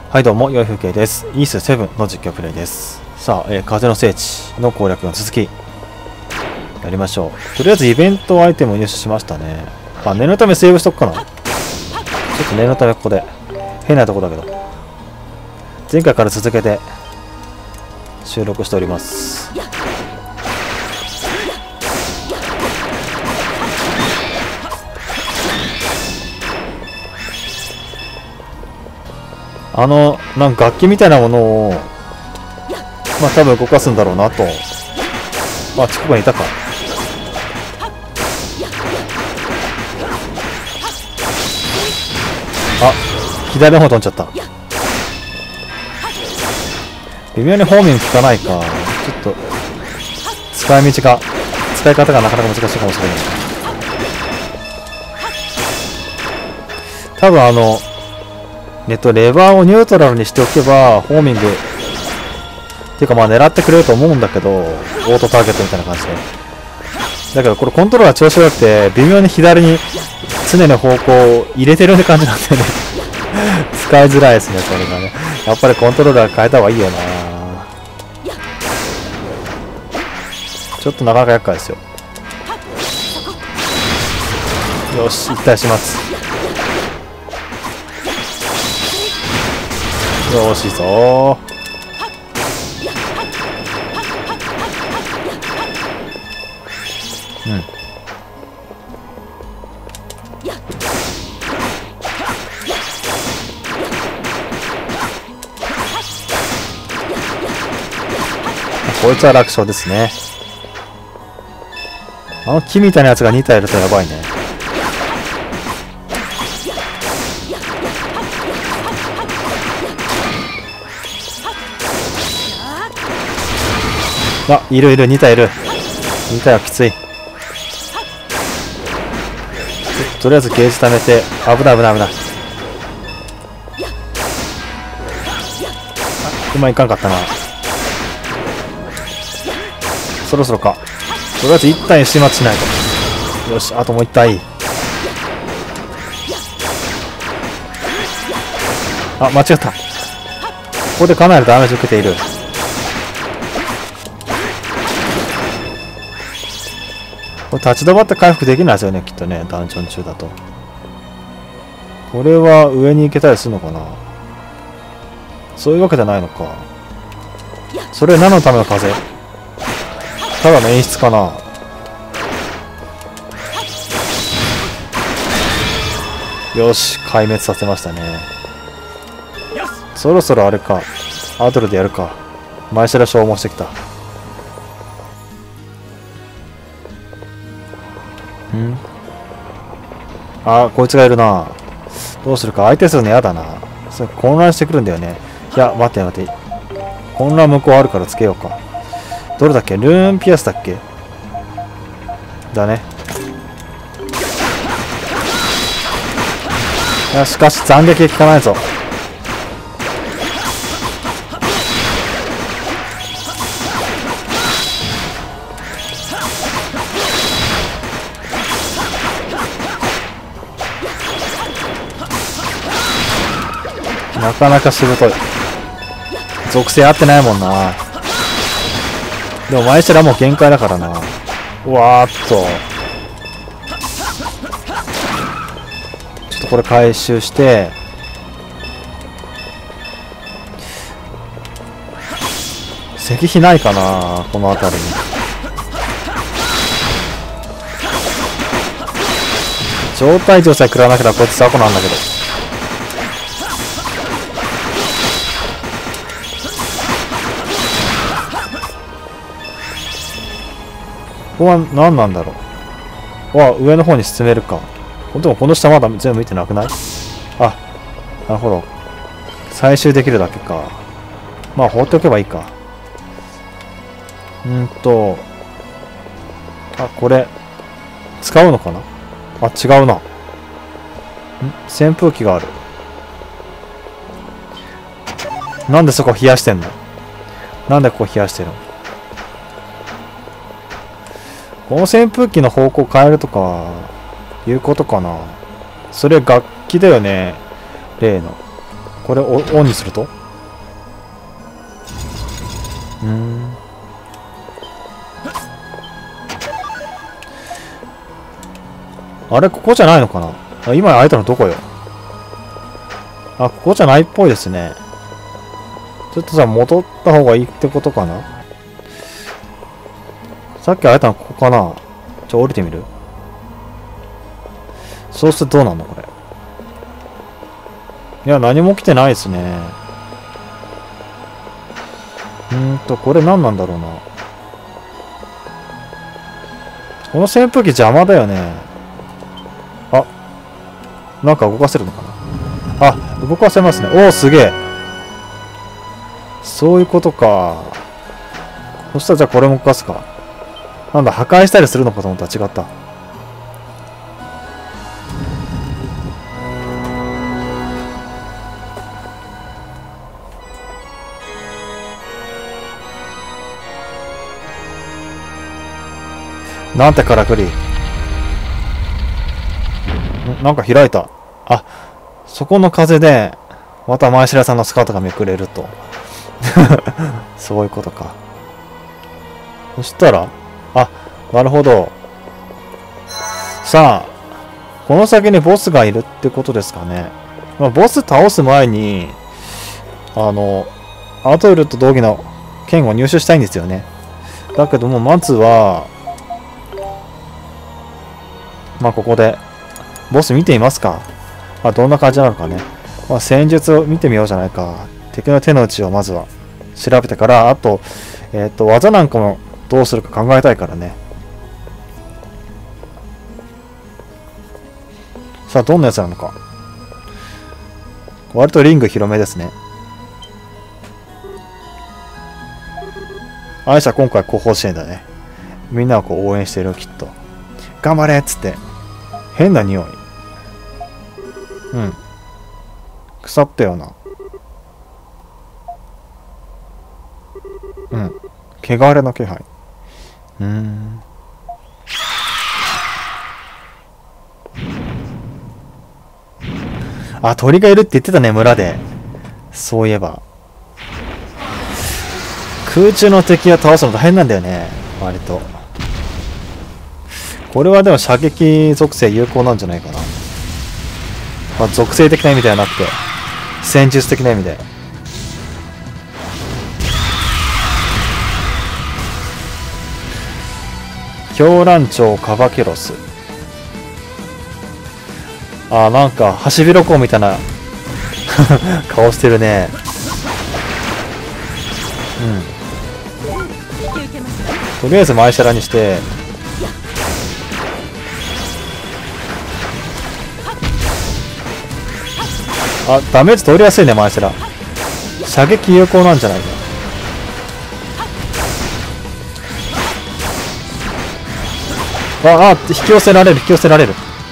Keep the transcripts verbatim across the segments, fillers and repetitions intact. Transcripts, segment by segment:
はいどうも、良い風景です。イースセブンの実況プレイです。さあ、えー、風の聖地の攻略の続き、やりましょう。とりあえずイベントアイテムを入手しましたね。まあ、念のためセーブしとくかな。ちょっと念のためここで。変なとこだけど。前回から続けて収録しております。あの、なんか楽器みたいなものを、まあ多分動かすんだろうなと。まあ、近くにいたか。あ、左の方飛んじゃった。微妙にホーミング効かないか。ちょっと、使い道が、使い方がなかなか難しいかもしれない。多分あの、えっと、レバーをニュートラルにしておけば、ホーミング、っていうかまあ狙ってくれると思うんだけど、オートターゲットみたいな感じで。だけどこれコントローラー調子悪くて、微妙に左に常に方向を入れてるって感じなんでね。使いづらいですね、これがね。やっぱりコントローラー変えた方がいいよな。ちょっとなかなか厄介ですよ。よし、一体始末。よしぞー。うん。こいつは楽勝ですね。あの木みたいなやつがに体いるとやばいね。あ、いるいる、に体いる。に体はきつい。とりあえずゲージ貯めて、危ない危ない危ない。今いかんかったな。そろそろか。とりあえず一体始末しないと。よし、あともう一体。あ、間違った。ここでかなりダメージ受けている。これ立ち止まって回復できないですよね、きっとね、ダンジョン中だと。これは上に行けたりするのかな。そういうわけじゃないのか。それ何のための風？ただの演出かな。よし、壊滅させましたね。そろそろあれか。アドルでやるか。前しら消耗してきた。ん？あ、こいつがいるな。どうするか。相手するの嫌だな。それ混乱してくるんだよね。いや、待って待って。混乱向こうあるからつけようか。どれだっけ？ルーンピアスだっけ？だね。いや、しかし斬撃効かないぞ。なかなかしぶとい。属性合ってないもんな。でも前しらもう限界だからな。うわーっと。ちょっとこれ回収して。石碑ないかな、この辺りに。状態上さえ食らわなければこいつ雑魚なんだけど。ここは何なんだろう。わ、上の方に進めるか。でもこの下まだ全部見てなくない？あ、なるほど。採集できるだけか。まあ放っておけばいいか。うんと。あ、これ。使うのかな？あ、違うな。ん？扇風機がある。なんでそこ冷やしてんの？なんでここ冷やしてるの？この扇風機の方向変えるとか、いうことかな。それ楽器だよね。例の。 これをオンにすると、うーん、あれここじゃないのかな。あ、今開いたのどこよ。あ、ここじゃないっぽいですね。ちょっとじゃあ戻った方がいいってことかな。さっき開いたのここかな。ちょ、降りてみる。そうするとどうなんのこれ。いや、何も起きてないですね。うーんと、これ何なんだろうな。この扇風機邪魔だよね。あ、なんか動かせるのかな。あ、動かせますね。おお、すげえ。そういうことか。そしたらじゃあこれも動かすか。なんだ、破壊したりするのかと思ったら違った。なんてからくり。ん、なんか開いた。あ、そこの風で、また前白さんのスカートがめくれると。そういうことか。そしたら、あ、なるほど。さあ、この先にボスがいるってことですかね。まあ、ボス倒す前に、あの、アトイルと同義の剣を入手したいんですよね。だけども、まずは、まあ、ここで、ボス見てみますか。まあ、どんな感じなのかね。まあ、戦術を見てみようじゃないか。敵の手の内をまずは調べてから、あと、えっと、技なんかもどうするか考えたいからね。さあ、どんなやつなのか。割とリング広めですね。あいつは今回後方支援だね。みんなをこう応援してるよ、きっと。頑張れっつって。変な匂い。うん。腐ったような。うん。汚れの気配。うーん。あ、鳥がいるって言ってたね、村で。そういえば。空中の敵を倒すの大変なんだよね。割と。これはでも射撃属性有効なんじゃないかな。まあ、属性的な意味ではなくて、戦術的な意味で。狂乱鳥カバケロス。あー、なんかハシビロコウみたいな顔してるね。うん。とりあえず前シャラにして、あ、ダメージ通りやすいね、前シャラ。射撃有効なんじゃないか。ああ、引き寄せられる、引き寄せられる。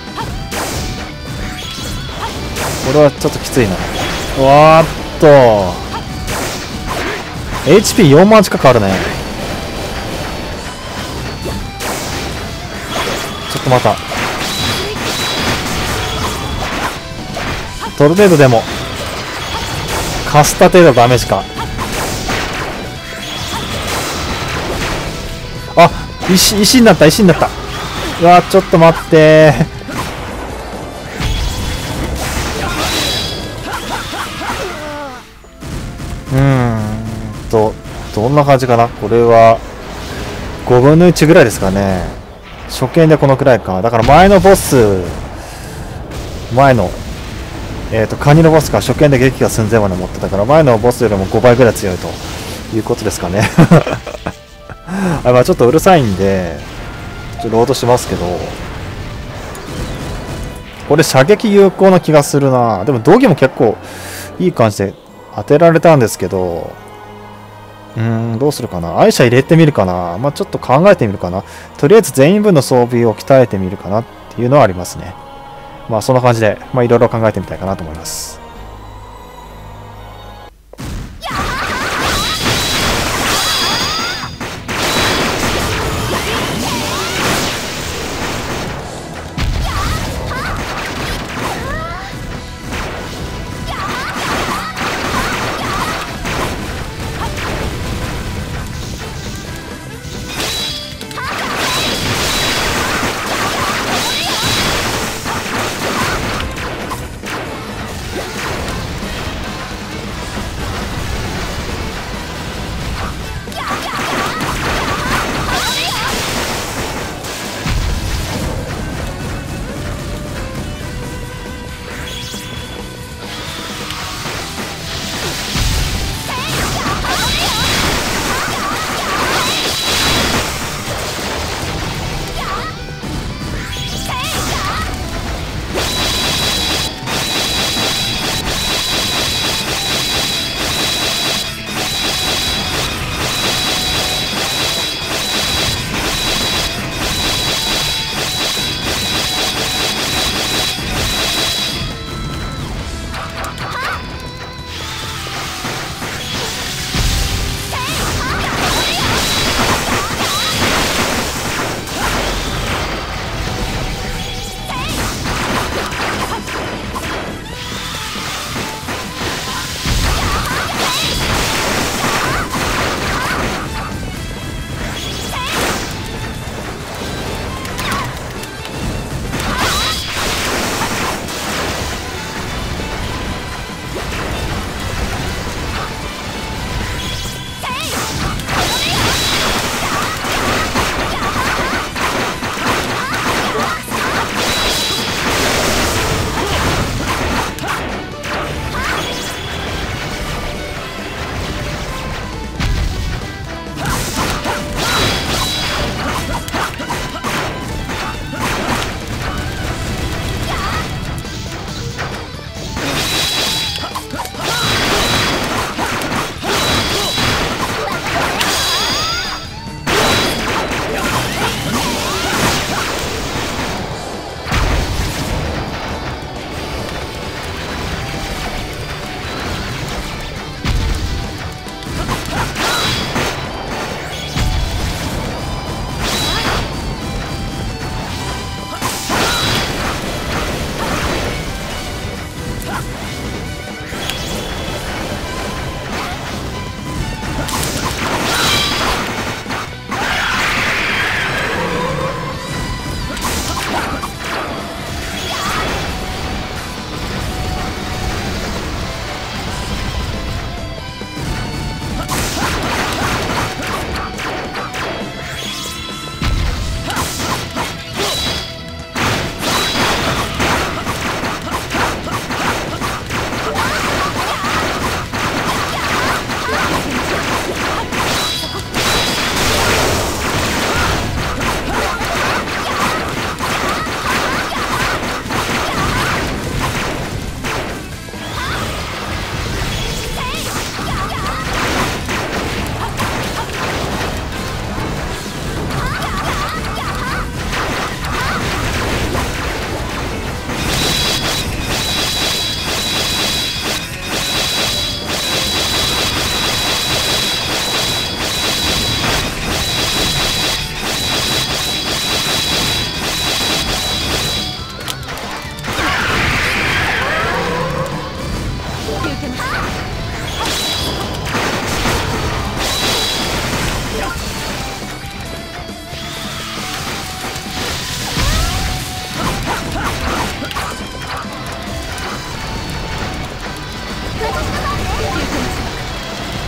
これはちょっときついな。うわーっと エイチピーよん 万近くあるね。ちょっとまたトルネードでもかすった程度ダメージか。あ、石石になった、石になった。うわー、ちょっと待ってー。うーんと、どんな感じかな。これはごぶんのいちぐらいですかね。初見でこのくらいか。だから前のボス、前の、えっと、カニのボスが初見で撃破寸前まで持ってたから、前のボスよりもごばいぐらい強いということですかね。あ、まあちょっとうるさいんで、ちょっとロードしますけど、これ射撃有効な気がするな。でも道義も結構いい感じで当てられたんですけど、うーん、どうするかな。愛車入れてみるかな。まあちょっと考えてみるかな。とりあえず全員分の装備を鍛えてみるかなっていうのはありますね。まあそんな感じで、まあいろいろ考えてみたいかなと思います。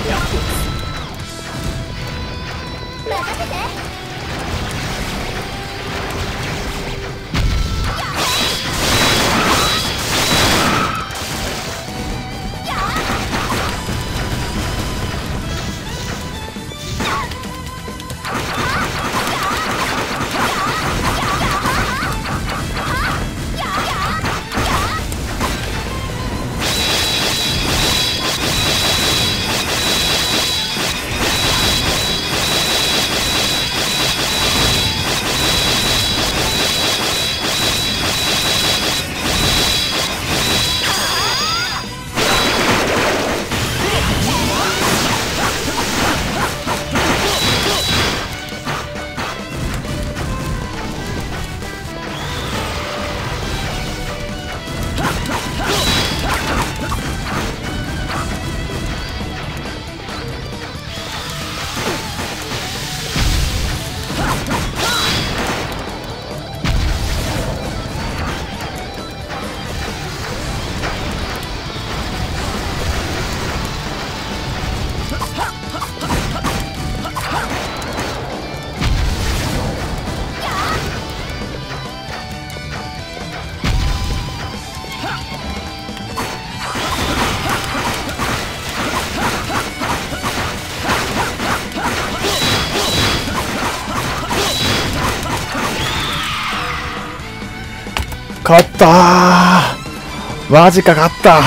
勝ったー、マジか勝った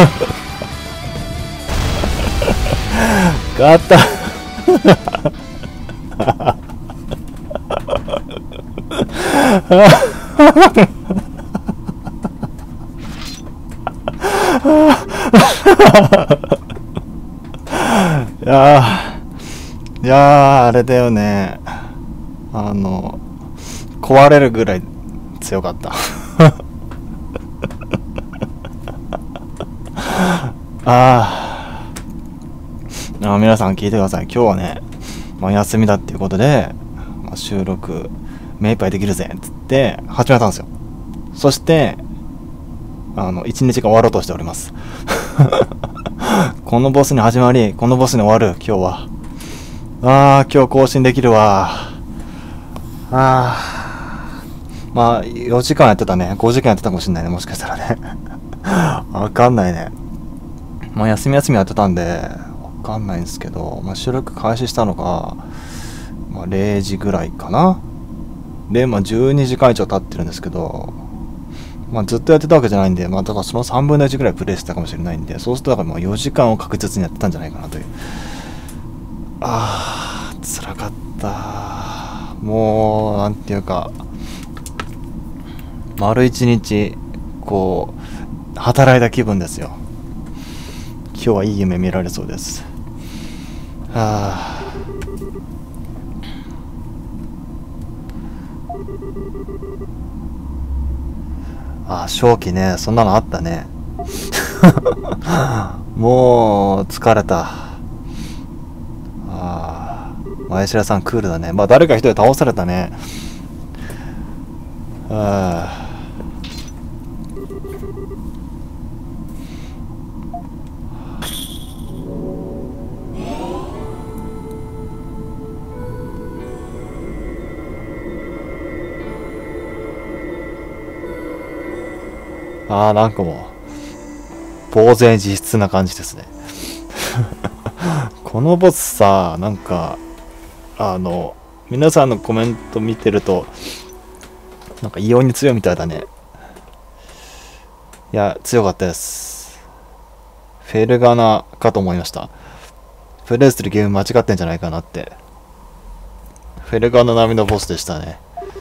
勝ったいやーいやーあれだよね、あの壊れるぐらい強かったあーあ、皆さん聞いてください。今日はね、まあ、休みだっていうことで、まあ、収録目いっぱいできるぜっつって始めたんですよ。そしてあの一日が終わろうとしておりますこのボスに始まり、このボスに終わる今日は。あー今日更新できるわ。あーまあよじかんやってたね、ごじかんやってたかもしんないね、もしかしたらねわかんないね。まあ休み休みやってたんでわかんないんですけど、まあ、収録開始したのが、まあ、れいじぐらいかな。でまあじゅうにじかん以上経ってるんですけど、まあずっとやってたわけじゃないんで、まあだからそのさんぶんのいちぐらいプレイしてたかもしれないんで、そうするとだからもうよじかんを確実にやってたんじゃないかなという。あー辛かった。もうなんていうか丸一日こう働いた気分ですよ。今日はいい夢見られそうです。はああ、正気ね、そんなのあったねもう疲れた。ああ、前白さんクールだね。まあ誰か一人倒されたね。あああーなんかもう呆然自失な感じですねこのボスさ、なんかあの皆さんのコメント見てるとなんか異様に強いみたいだね。いや強かったです。フェルガナかと思いました。プレイするゲーム間違ってんじゃないかなって。フェルガナ並みのボスでしたね。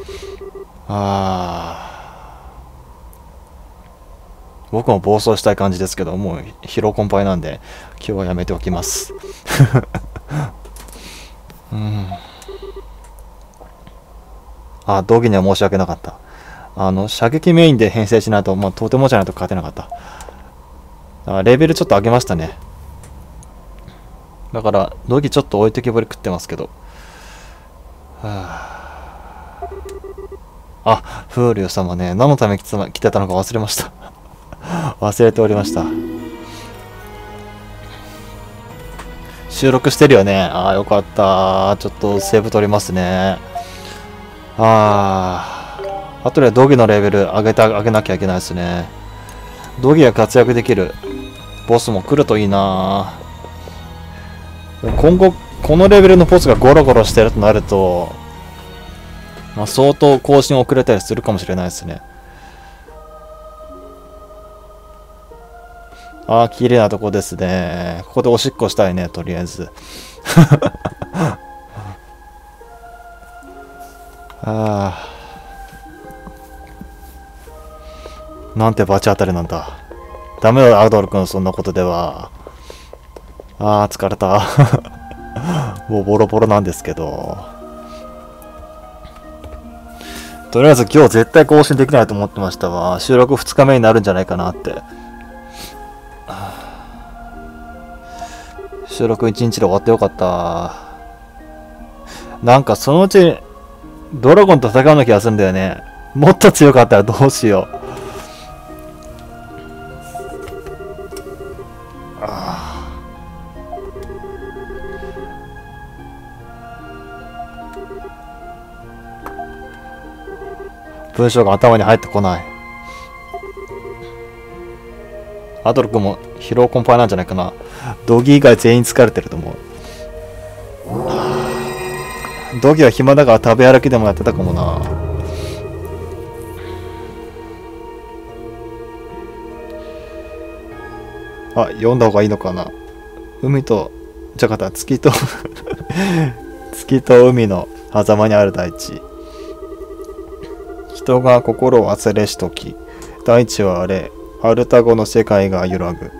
ああ僕も暴走したい感じですけど、もう疲労困憊なんで今日はやめておきますうんあ、道着には申し訳なかった。あの射撃メインで編成しないと、まあ、とてもじゃないと勝てなかった。あレベルちょっと上げましたね。だから道着ちょっと置いてけぼり食ってますけど、はあ、あ、フーリュー様ね、何のために来てたのか忘れました忘れておりました。 収録してるよね。ああ、よかった。ちょっとセーブ取りますね。ああ。あとでドギのレベル上げた、上げなきゃいけないですね。ドギが活躍できるボスも来るといいな。今後、このレベルのボスがゴロゴロしてるとなると、まあ、相当更新遅れたりするかもしれないですね。ああ、綺麗なとこですね。ここでおしっこしたいね、とりあえず。ああ。なんて罰当たりなんだ。ダメだ、アドル君、そんなことでは。ああ、疲れた。もうボロボロなんですけど。とりあえず今日絶対更新できないと思ってましたわ。収録ふつかめになるんじゃないかなって。収録いちにちで終わってよかった。なんかそのうちドラゴンと戦うの気がするんだよね。もっと強かったらどうしよう。あ文章が頭に入ってこない。アドル君も疲労困憊なんじゃないかな。ドギ以外全員疲れてると思う。ドギは暇だから食べ歩きでもやってたかもな。あ、読んだ方がいいのかな。海と、じゃかた、月と月と海の狭間にある大地。人が心を忘れしとき、大地は荒れ、アルタゴの世界が揺らぐ。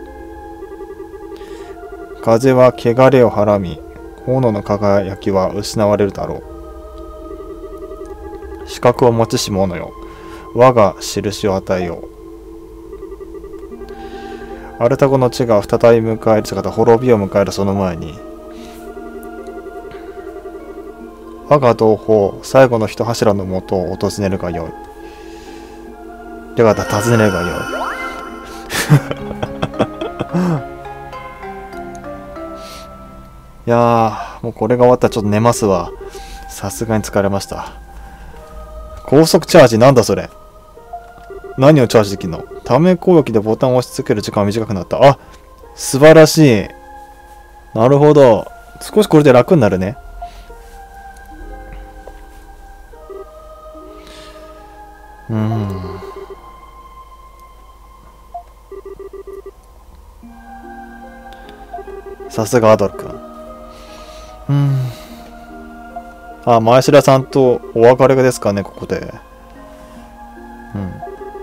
風は汚れをはらみ、炎の輝きは失われるだろう。視覚を持ちし者よ、我が印を与えよう。アルタゴの地が再び迎える姿、滅びを迎えるその前に、我が同胞、最後の一柱のもとを訪ねるがよい。ではた訪ねるがよい。いやー、もうこれが終わったらちょっと寝ますわ。さすがに疲れました。高速チャージなんだそれ。何をチャージできるの？ため攻撃でボタンを押し続ける時間が短くなった。あ、素晴らしい。なるほど。少しこれで楽になるね。うーん。さすがアドル君。うーん。あ、前白さんとお別れですかね、ここで。うん。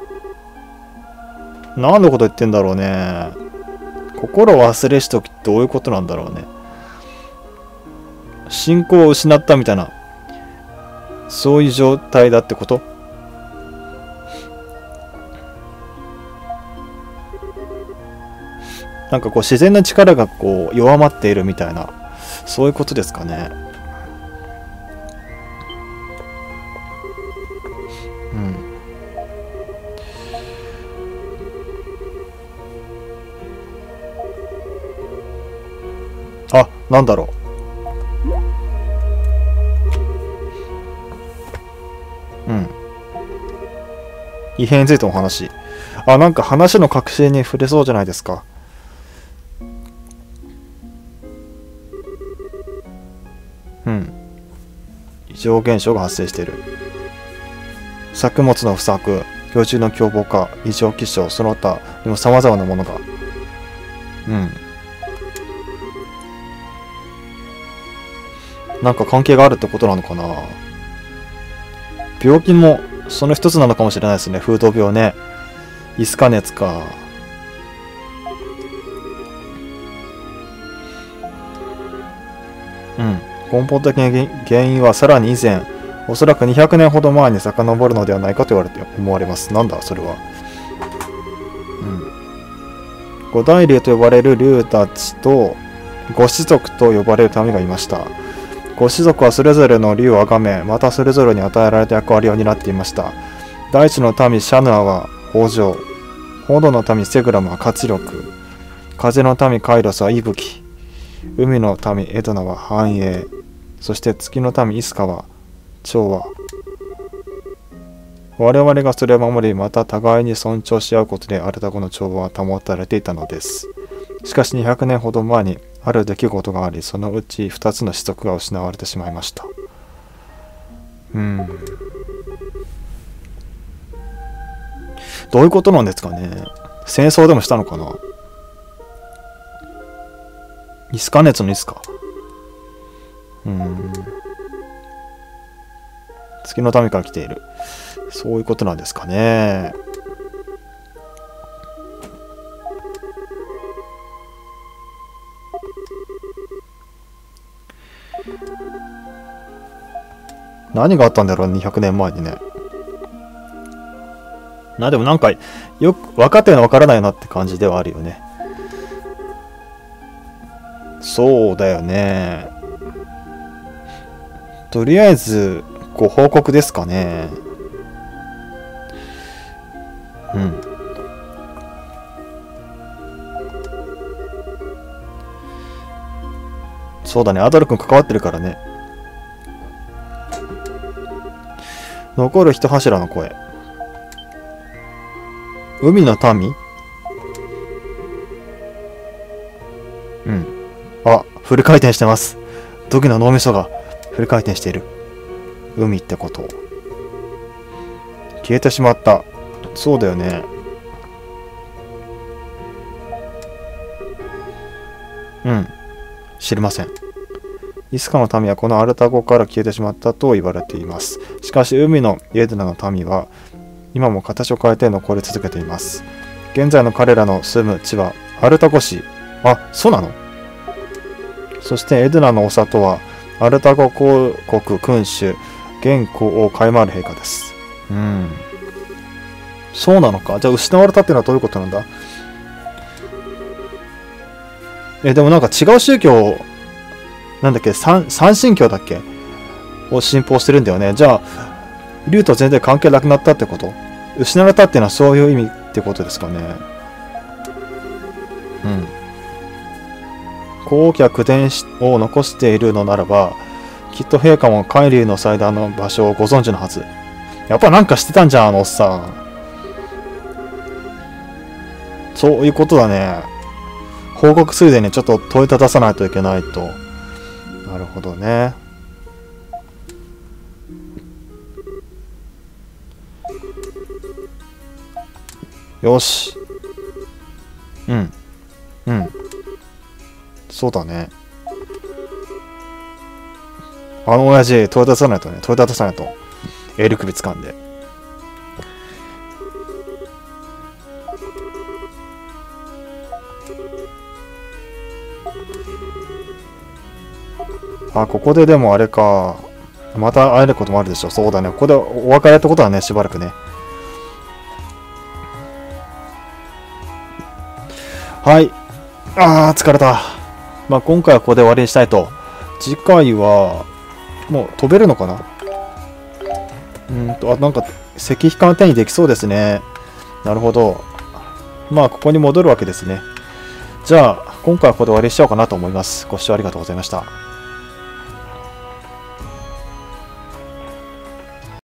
何のこと言ってんだろうね。心を忘れしときってどういうことなんだろうね。信仰を失ったみたいな、そういう状態だってこと？なんかこう自然な力がこう弱まっているみたいな、そういうことですかね。うん。あ、なんだろう。うん。異変についての話。あ、なんか話の核心に触れそうじゃないですか。うん。異常現象が発生している。作物の不作、幼虫の凶暴化、異常気象、その他にも様々なものが。うん。なんか関係があるってことなのかな。病気もその一つなのかもしれないですね。風土病ね。イスカ熱か。うん。根本的な原因はさらに以前、おそらくにひゃくねんほど前に遡るのではないかと言われて思われます。なんだそれは。うん。五大竜と呼ばれる竜たちと五種族と呼ばれる民がいました。五種族はそれぞれの竜を崇め、またそれぞれに与えられた役割を担っていました。大地の民シャヌアは豊穣、炎の民セグラムは活力、風の民カイロスは息吹、 海の民エドナは繁栄、そして月の民イスカは調和。我々がそれを守り、また互いに尊重し合うことでアルタゴの調和は保たれていたのです。しかしにひゃくねんほど前にある出来事があり、そのうちふたつの子息が失われてしまいました。うーん。どういうことなんですかね。戦争でもしたのかな。イスカ熱のイスカ。うーん。月の民から来ている。そういうことなんですかね。何があったんだろう、にひゃくねんまえにね。な、でもなんか、よく分かってるの分からないなって感じではあるよね。そうだよね。とりあえず、ご報告ですかね。うん。そうだね、アドル君関わってるからね。残る一柱の声。海の民？うん。あ、フル回転してます。ドキの脳みそがフル回転している。海ってこと。消えてしまった。そうだよね。うん。知りません。イスカの民はこのアルタゴから消えてしまったと言われています。しかし海のイエドナの民は今も形を変えて残り続けています。現在の彼らの住む地はアルタゴ市。あ、そうなの？そしてエドナのお里はアルタゴ公国君主現皇王カイマール陛下です。うん。そうなのか。じゃあ失われたっていうのはどういうことなんだ？え、でもなんか違う宗教、なんだっけ、三三神教だっけを信奉してるんだよね。じゃあ、竜と全然関係なくなったってこと？失われたっていうのはそういう意味ってことですかね。うん。皇家口伝を残しているのならば、きっと陛下も海竜の祭壇の場所をご存知のはず。やっぱなんかしてたんじゃん、あのおっさん。そういうことだね。報告ついでにちょっと問いたださないといけないと。なるほどね。よし。うん。うん。そうだね。あの親父、問いたださないとね。問いたださないと。エル首掴んで。あ、ここででもあれか。また会えることもあるでしょ。そうだね。ここでお別れってことはね、しばらくね。はい。あー、疲れた。まあ、今回はここで終わりにしたいと。次回は、もう飛べるのかな？うんと、あ、なんか、石碑鑑定にできそうですね。なるほど。まあ、ここに戻るわけですね。じゃあ、今回はここで終わりにしようかなと思います。ご視聴ありがとうございました。